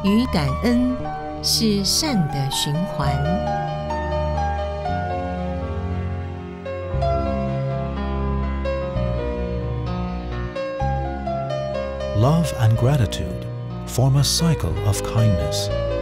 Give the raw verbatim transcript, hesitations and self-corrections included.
与感恩是善的循环。 Love and gratitude form a cycle of kindness.